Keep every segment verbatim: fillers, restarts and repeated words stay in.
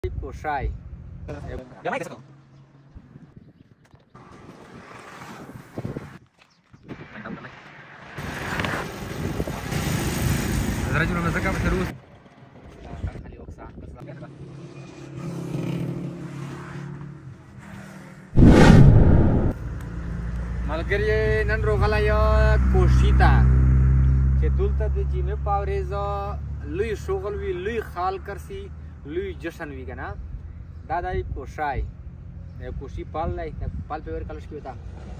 Kushai. Gamay ka sa ko. الرجل مسكها بفلوس. ملګری نن روغلی کوشي ته چې دلته د جیمې پاوریزه لوی شغل وي، لوی خال کرسي، لوی جشن وي که نه. دا دی کوشای کوشي پال دی، پال په ور کلش کې وتا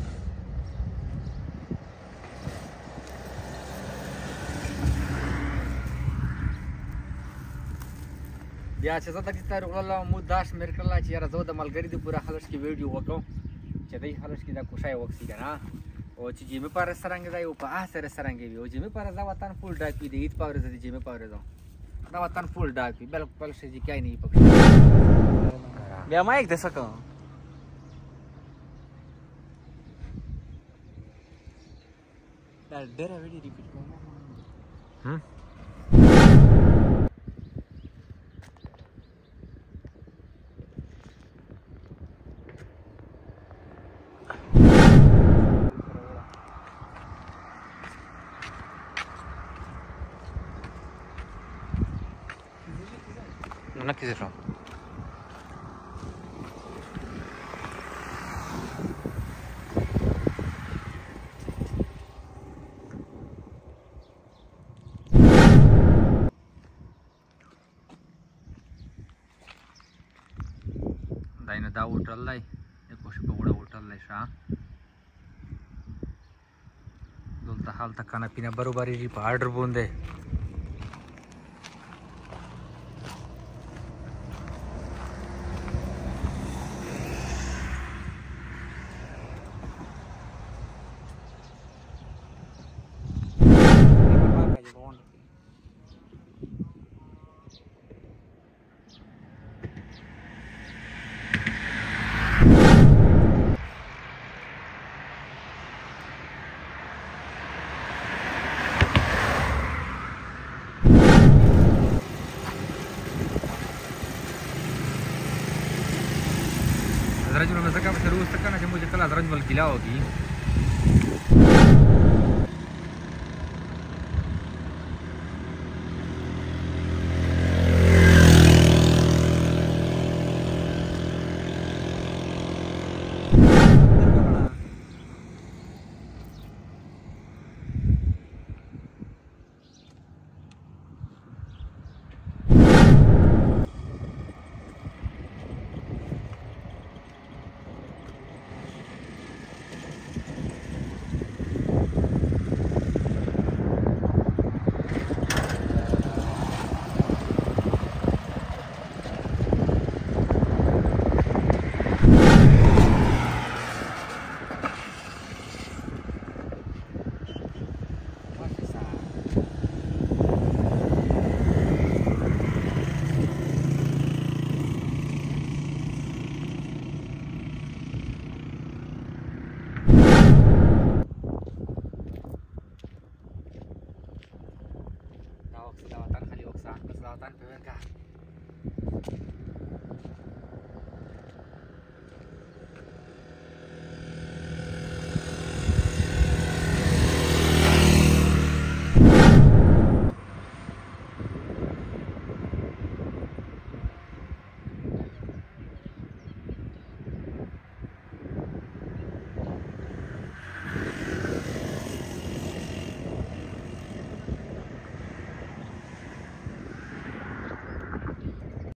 بیا چې زه دلته روغلم مو دا شمېر کړله چې یاره زه د ملګري د پوره خلش کې ویډیو وکړم چې دی خلش کې دا کوشای وکړي که نه. او چې جیمې پاره سرنګ دی او په هسې سره سرنګ وي. او جیمې پاره دا وطن فول ډاک وي، د عید په ورځ د جیمې په ورځ دا وطن فول ډاک وي، بلکل شي کای نه وي پکې. بیا مایک د سکو دا ډېره ویډیو ریپیټ کوم. هم नक्कीच येतो. दाइने दा होटल लाई कोशी पे बड़ा होटल लाई शा दोलता हाल तक खाना पीना बरोबरी री ऑर्डर बोंदे الرجل مسكها بفلوس سكنها جنبه كلا الرجل الكلا होगी.